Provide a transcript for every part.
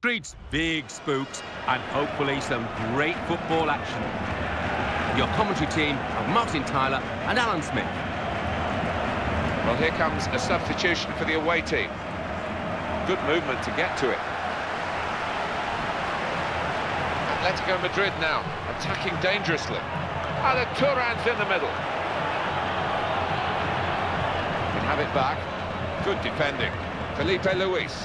Streets, big spooks, and hopefully some great football action. Your commentary team of Martin Tyler and Alan Smith. Well, here comes a substitution for the away team. Good movement to get to it. Atletico Madrid now, attacking dangerously. The Turan's in the middle. Can have it back. Good defending. Felipe Luis.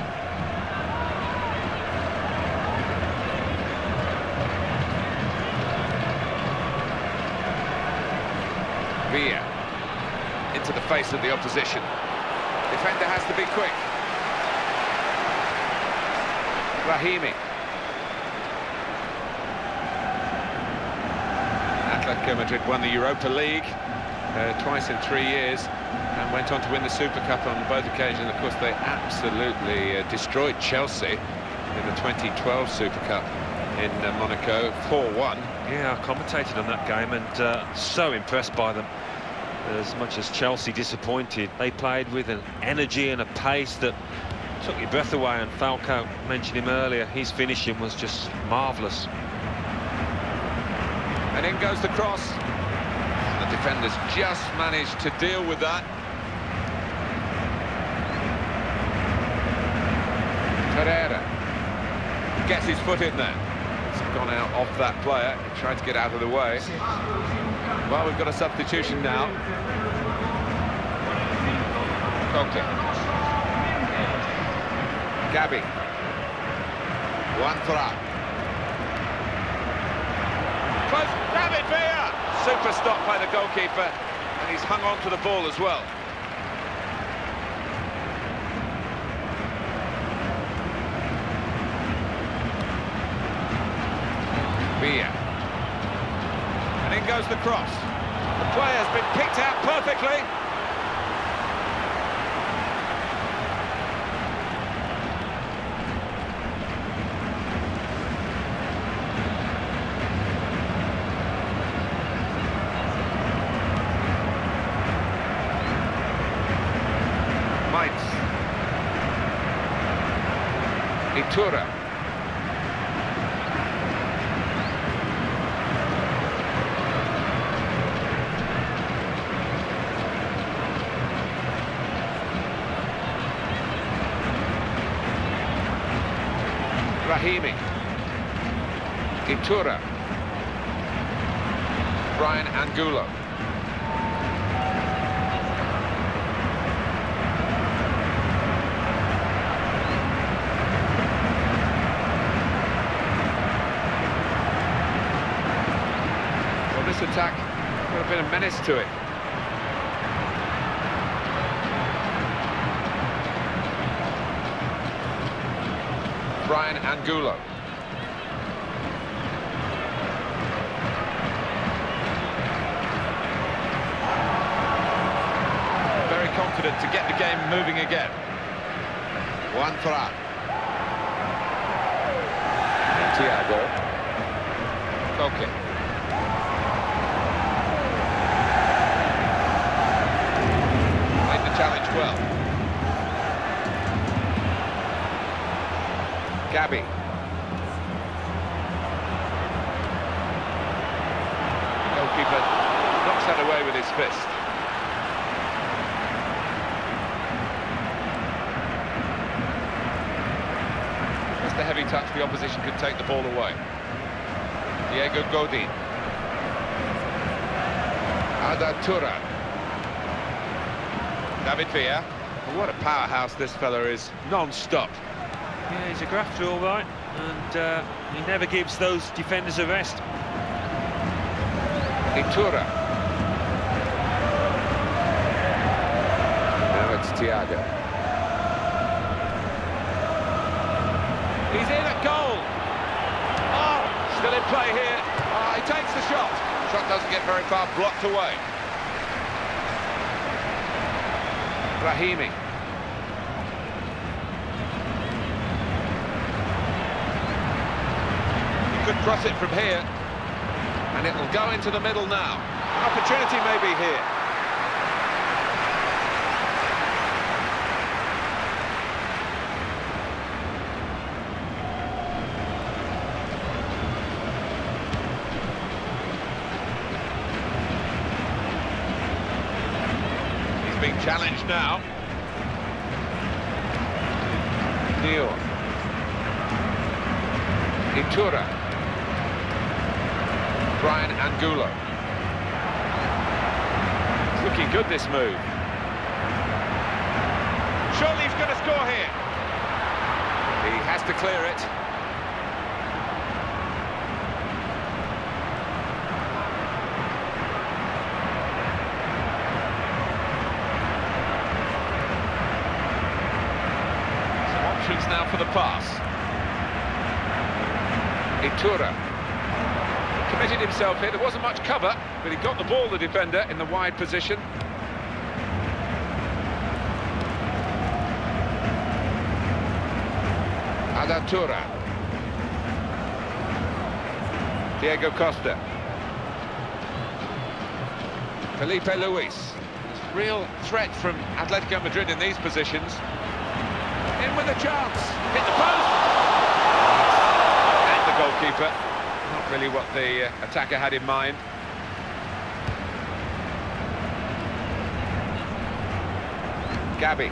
Villa. Into the face of the opposition. Defender has to be quick. Brahimi. Atletico Madrid won the Europa League twice in 3 years and went on to win the Super Cup on both occasions. Of course, they absolutely destroyed Chelsea in the 2012 Super Cup in Monaco, 4-1. Yeah, I commentated on that game and so impressed by them. As much as Chelsea disappointed, they played with an energy and a pace that took your breath away, and Falcao mentioned him earlier. His finishing was just marvellous. And in goes the cross. The defenders just managed to deal with that. Herrera gets his foot in there. It's gone out off that player. He tried to get out of the way. Well, we've got a substitution now. Koke. Gabi. Juanfran. Close. David Villa. Super stop by the goalkeeper. And he's hung on to the ball as well. Villa. And in goes the cross. The play has been picked out perfectly. Mainz. Iturra. Brahimi. Iturra. Brian Angulo. Well, this attack got a bit of menace to it. Brian Angulo. Very confident to get the game moving again. Juanfran. Thiago. Koke. Made the challenge well. Gabi. Goalkeeper knocks that away with his fist. Just a heavy touch, the opposition could take the ball away. Diego Godin. Arda Turan. David Villa. Well, what a powerhouse this fella is, non-stop. Yeah, he's a grafter, all right, and he never gives those defenders a rest. Iturra. Now it's Thiago. He's in at goal. Oh, still in play here. He takes the shot. Shot doesn't get very far, blocked away. Brahimi. Could cross it from here, and it will go into the middle now. Opportunity maybe here. Challenge now. Neil. Iturra. Brian Angulo. It's looking good, this move. Surely he's going to score here. He has to clear it. Now for the pass. Iturra committed himself here. There wasn't much cover, but he got the ball, the defender, in the wide position. Adatura. Diego Costa. Felipe Luis. Real threat from Atletico Madrid in these positions. In with a chance, hit the post, and the goalkeeper. Not really what the attacker had in mind. Gabi.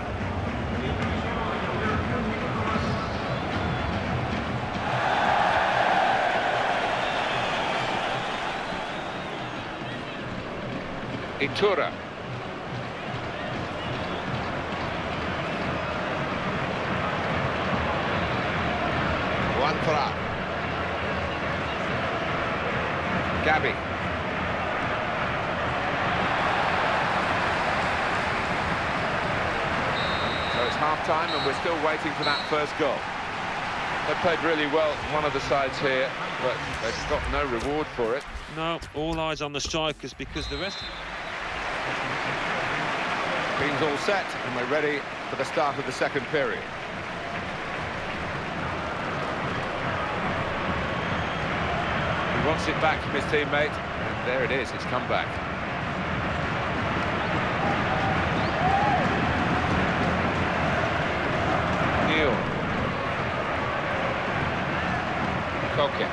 Iturra. Juanfran. Gabi. So it's half-time and we're still waiting for that first goal. They played really well, one of the sides here, but they've got no reward for it. No, all eyes on the strikers because the rest... Team's all set and we're ready for the start of the second period. He wants it back from his teammate, and there it is, it's come back. Neil. Koke.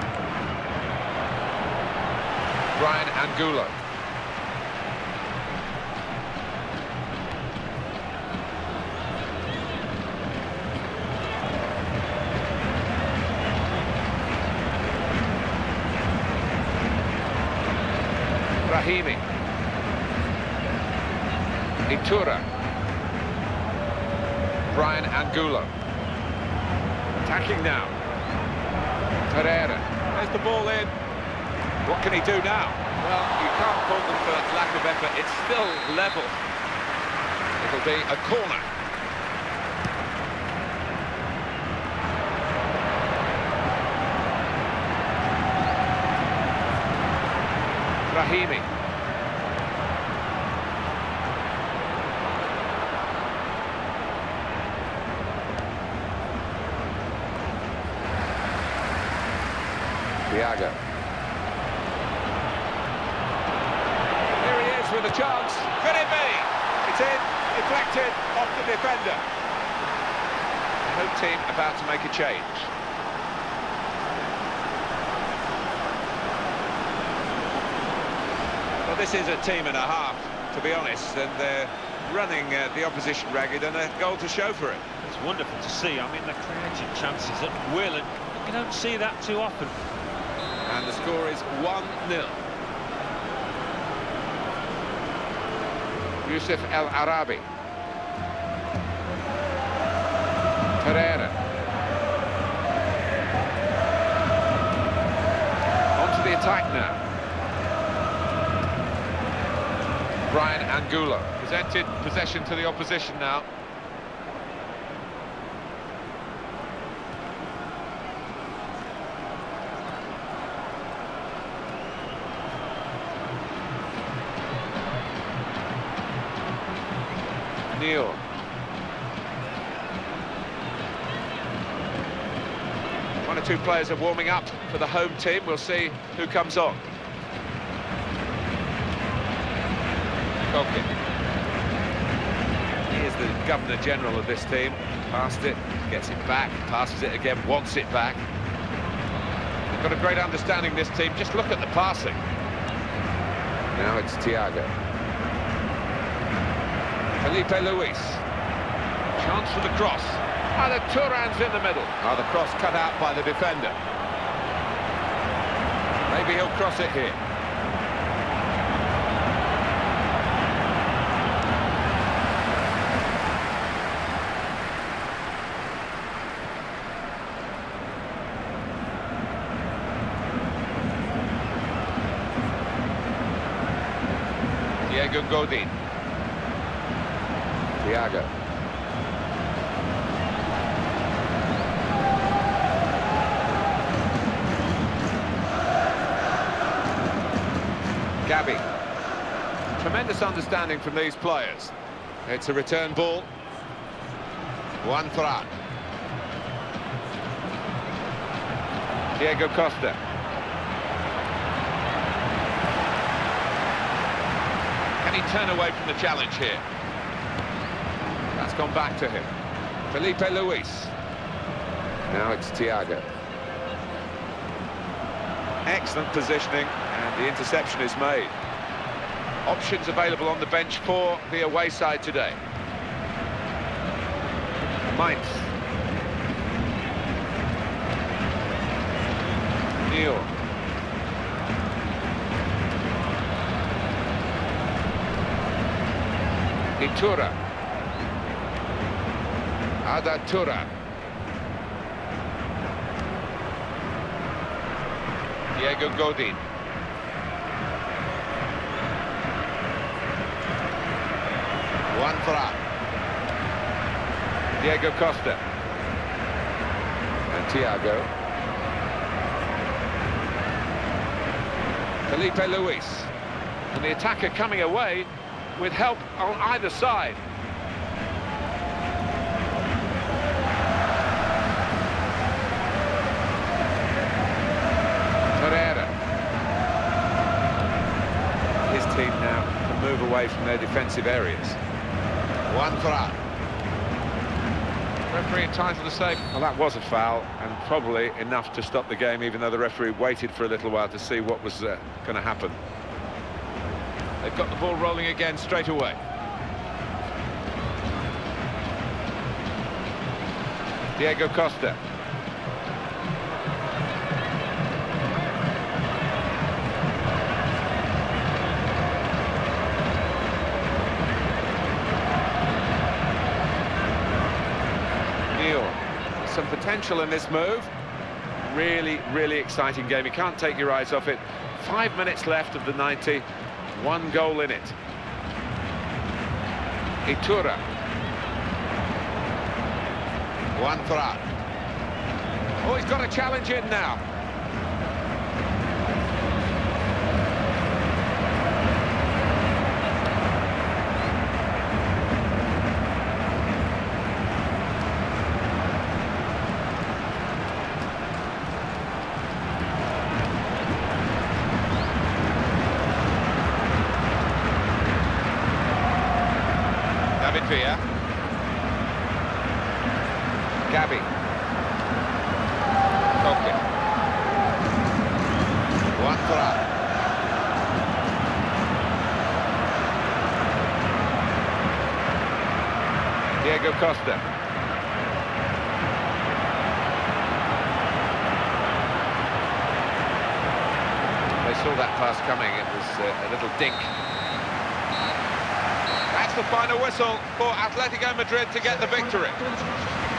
Brian Angulo. Brahimi. Iturra. Brian Angulo. Attacking now. Pereira. There's the ball in. What can he do now? Well, you can't fault them for lack of effort. It's still level. It'll be a corner. Brahimi. Thiago. Here he is with a chance. Could it be? It's in, deflected off the defender. The home team about to make a change. Well, this is a team and a half, to be honest, and they're running the opposition ragged and a goal to show for it. It's wonderful to see. I mean, they're creating chances at will, and you don't see that too often. And the score is 1-0. Yusuf El Arabi. Pereira. On to the attack now. Brian Angulo. Presented possession to the opposition now. Neil. One or two players are warming up for the home team. We'll see who comes on. Koke. He is the Governor General of this team. Passed it, gets it back, passes it again, wants it back. They've got a great understanding, this team. Just look at the passing. Now it's Thiago. Felipe Luis. Chance for the cross. And Turan's in the middle. Oh, the cross cut out by the defender. Maybe he'll cross it here. Diego Godin. Thiago. Gabi. Tremendous understanding from these players. It's a return ball. Juan Ferran. Diego Costa. Can he turn away from the challenge here? That's gone back to him. Felipe Luis. Now it's Thiago. Excellent positioning, and the interception is made. Options available on the bench for the away side today. Mainz. Neil. Iturra. Arda Turan. Diego Godin. Juan Ferran. Diego Costa. And Thiago. Felipe Luis. And the attacker coming away with help on either side. Torreira. His team now can move away from their defensive areas. Juan Ferran. Referee entitled to say, well, that was a foul, and probably enough to stop the game, even though the referee waited for a little while to see what was going to happen. They've got the ball rolling again straight away. Diego Costa. Neil. Some potential in this move. Really, really exciting game. You can't take your eyes off it. 5 minutes left of the 90. 1 goal in it. Iturra. Juan Ferran. Oh, he's got a challenge in now. David Villa. Gabi. Koke. Juan Ferran. Diego Costa. They saw that pass coming. It was a little dink. That's the final whistle for Atletico Madrid to get the victory.